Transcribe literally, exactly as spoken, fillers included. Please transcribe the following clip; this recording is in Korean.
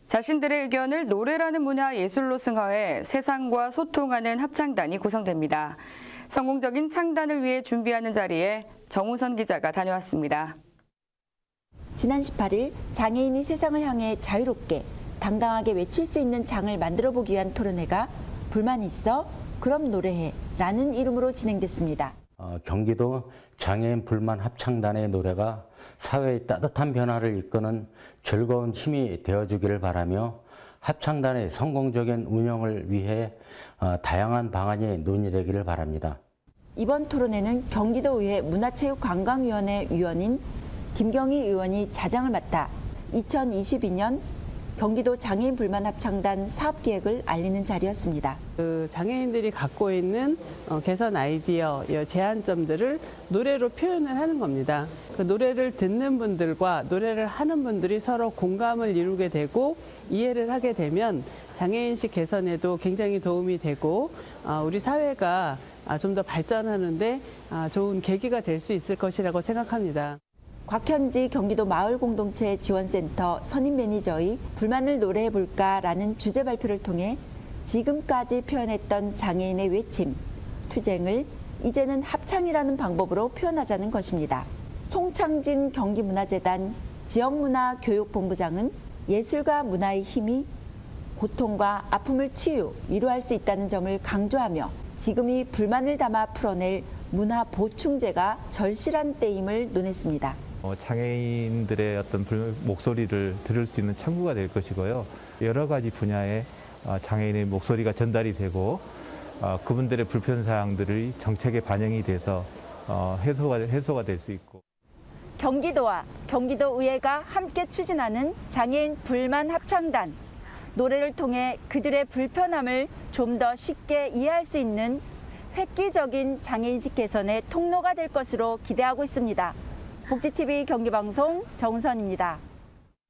자신들의 의견을 노래라는 문화 예술로 승화해 세상과 소통하는 합창단이 구성됩니다. 성공적인 창단을 위해 준비하는 자리에 정우선 기자가 다녀왔습니다. 지난 십팔 일 장애인이 세상을 향해 자유롭게 당당하게 외칠 수 있는 장을 만들어 보기 위한 토론회가 불만 있어? 그럼 노래해 라는 이름으로 진행됐습니다. 어, 경기도 장애인 불만 합창단의 노래가 사회의 따뜻한 변화를 이끄는 즐거운 힘이 되어주기를 바라며 합창단의 성공적인 운영을 위해 어, 다양한 방안이 논의되기를 바랍니다. 이번 토론회는 경기도의회 문화체육관광위원회 위원인 김경희 의원이 자장을 맡아 이천이십이 년 경기도 장애인 불만 합창단 사업 계획을 알리는 자리였습니다. 그 장애인들이 갖고 있는 개선 아이디어, 제한점들을 노래로 표현을 하는 겁니다. 그 노래를 듣는 분들과 노래를 하는 분들이 서로 공감을 이루게 되고 이해를 하게 되면 장애인식 개선에도 굉장히 도움이 되고 우리 사회가 좀 더 발전하는데 좋은 계기가 될 수 있을 것이라고 생각합니다. 곽현지 경기도 마을공동체 지원센터 선임 매니저의 불만을 노래해볼까라는 주제 발표를 통해 지금까지 표현했던 장애인의 외침, 투쟁을 이제는 합창이라는 방법으로 표현하자는 것입니다. 송창진 경기문화재단 지역문화교육본부장은 예술과 문화의 힘이 고통과 아픔을 치유, 위로할 수 있다는 점을 강조하며 지금이 불만을 담아 풀어낼 문화 보충제가 절실한 때임을 논했습니다. 어, 장애인들의 어떤 불, 목소리를 들을 수 있는 창구가 될 것이고요. 여러 가지 분야의 어, 장애인의 목소리가 전달이 되고 어, 그분들의 불편사항들이 정책에 반영이 돼서 어, 해소가, 해소가 될 수 있고. 경기도와 경기도의회가 함께 추진하는 장애인 불만 합창단. 노래를 통해 그들의 불편함을 좀 더 쉽게 이해할 수 있는 획기적인 장애인식 개선의 통로가 될 것으로 기대하고 있습니다. 복지티비 경기방송 정선입니다.